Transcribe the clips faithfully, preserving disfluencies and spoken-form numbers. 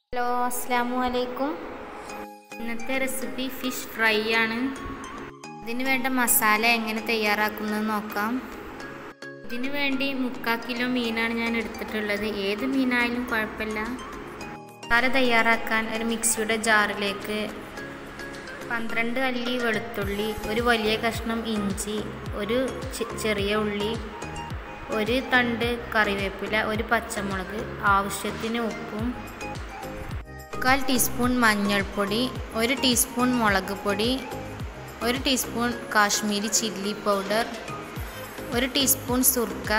Hello, അസ്സലാമു അലൈക്കും. ഇന്നത്തെ റെസിപ്പി ഫിഷ് ഫ്രൈ ആണ്. ഇതിന് വേണ്ട മസാല എങ്ങനെ തയ്യാറാക്കുന്നത് നോക്കാം. ഇതിന് വേണ്ടി മുക്കാൽ കിലോ മീനാണ് ഞാൻ എടുത്തിട്ടുള്ളത്. ഏത് മീനായാലും കുഴപ്പമില്ല. മസാല തയ്യാറാക്കാൻ ഒരു മിക്സിയുടെ ജാറിലേക്ക് പന്ത്രണ്ട് അല്ലി വെളുത്തുള്ളി, ഒരു വലിയ കഷ്ണം ഇഞ്ചി, ഒരു ചെറിയ ഉള്ളി, ഒരു തണ്ട് കറിവേപ്പില, ഒരു പച്ചമുളക്, ആവശ്യത്തിന് ഉപ്പും, മുക്കാൽ ടീസ്പൂൺ മഞ്ഞൾപ്പൊടി, ഒരു ടീസ്പൂൺ മുളക് പൊടി, ഒരു ടീസ്പൂൺ കാശ്മീരി ചില്ലി പൗഡർ, ഒരു ടീസ്പൂൺ സുർക്ക,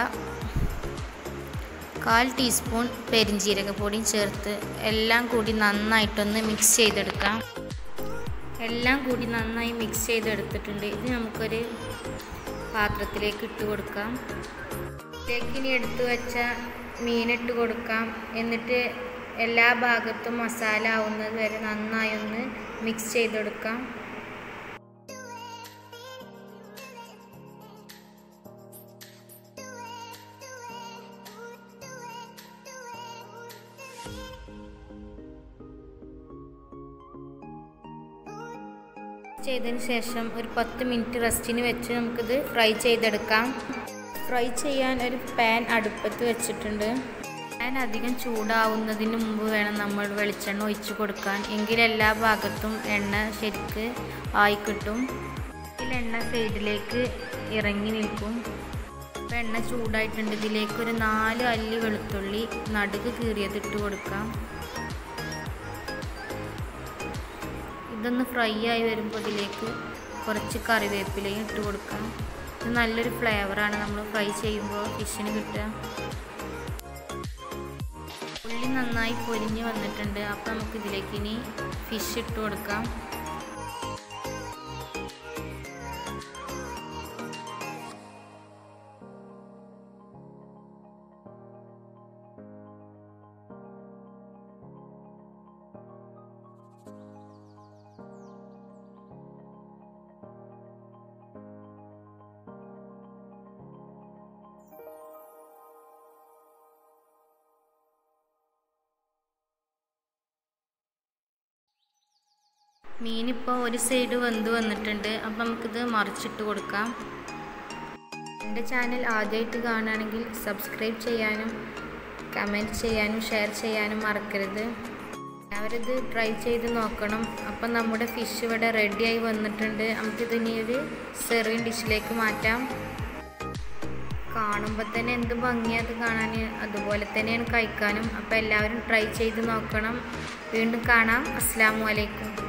കാൽ ടീസ്പൂൺ പെരിഞ്ജീരകപ്പൊടിയും ചേർത്ത് എല്ലാം കൂടി നന്നായിട്ടൊന്ന് മിക്സ് ചെയ്തെടുക്കാം. എല്ലാം കൂടി നന്നായി മിക്സ് ചെയ്തെടുത്തിട്ടുണ്ട്. ഇത് നമുക്കൊരു പാത്രത്തിലേക്ക് ഇട്ട് കൊടുക്കാം. ഇതിലേക്ക് ഇനി എടുത്തു വെച്ച മീനിട്ട് കൊടുക്കാം. എന്നിട്ട് എല്ലാ ഭാഗത്തും മസാല ആവുന്നത് വരെ നന്നായി ഒന്ന് മിക്സ് ചെയ്തെടുക്കാം. ചെയ്തതിന് ശേഷം ഒരു പത്ത് മിനിറ്റ് റെസ്റ്റിന് വെച്ച് നമുക്കിത് ഫ്രൈ ചെയ്തെടുക്കാം. ഫ്രൈ ചെയ്യാൻ ഒരു പാൻ അടുപ്പത്ത് വെച്ചിട്ടുണ്ട്. പാൻ അധികം ചൂടാവുന്നതിന് മുമ്പ് വേണം നമ്മൾ വെളിച്ചെണ്ണ ഒഴിച്ച് കൊടുക്കാൻ. എങ്കിൽ എല്ലാ ഭാഗത്തും എണ്ണ ശരിക്ക് ആയി കിട്ടും. ഇതിൽ എണ്ണ സൈഡിലേക്ക് ഇറങ്ങി നിൽക്കും. അപ്പോൾ എണ്ണ ചൂടായിട്ടുണ്ട്. ഇതിലേക്ക് ഒരു നാല് അല്ലി വെളുത്തുള്ളി നടുക്ക് കീറിയതിട്ട് കൊടുക്കാം. ഇതൊന്ന് ഫ്രൈ ആയി വരുമ്പോൾ ഇതിലേക്ക് കുറച്ച് കറിവേപ്പിലയും ഇട്ട് കൊടുക്കാം. ഇത് നല്ലൊരു ഫ്ലേവറാണ് നമ്മൾ ഫ്രൈ ചെയ്യുമ്പോൾ ഫിഷിന് കിട്ടുക. ഉള്ളി നന്നായി പൊരിഞ്ഞ് വന്നിട്ടുണ്ട്. അപ്പോൾ നമുക്ക് ഇതിലേക്ക് ഇനി ഫിഷ് ഇട്ട് കൊടുക്കാം. മീനിപ്പോൾ ഒരു സൈഡ് വെന്ത് വന്നിട്ടുണ്ട്. അപ്പം നമുക്കിത് മറിച്ചിട്ട് കൊടുക്കാം. എൻ്റെ ചാനൽ ആദ്യമായിട്ട് കാണുകയാണെങ്കിൽ സബ്സ്ക്രൈബ് ചെയ്യാനും കമൻറ്റ് ചെയ്യാനും ഷെയർ ചെയ്യാനും മറക്കരുത്. അവരിത് ട്രൈ ചെയ്ത് നോക്കണം. അപ്പം നമ്മുടെ ഫിഷ് ഇവിടെ റെഡിയായി വന്നിട്ടുണ്ട്. നമുക്കിതിനി ഒരു സെർവിങ് ഡിഷിലേക്ക് മാറ്റാം. കാണുമ്പോൾ തന്നെ എന്ത് ഭംഗിയത് കാണാൻ, അതുപോലെ തന്നെയാണ് കഴിക്കാനും. അപ്പോൾ എല്ലാവരും ട്രൈ ചെയ്ത് നോക്കണം. വീണ്ടും കാണാം. അസ്സലാമു അലൈക്കും.